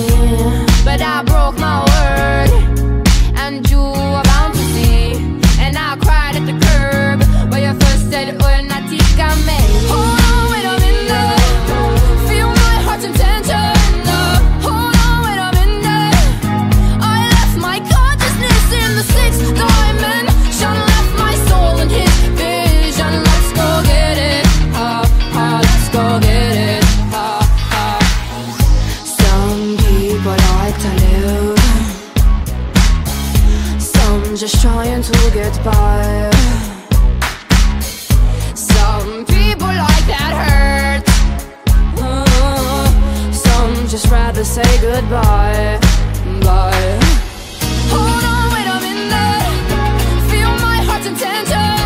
but I broke my word, and you were bound to see. And I cried at the curb where you first said, "Oh, natikame." Hold on, wait a minute, feel my heart's intention. Hold on, wait a minute, I left my consciousness in the sixth dimension, left my soul in his vision. Let's go get it, let's go get it. Some people like to live, some just trying to get by. Some people like that hurt, some just rather say goodbye. Bye. Hold on, wait a minute, feel my heart's intention.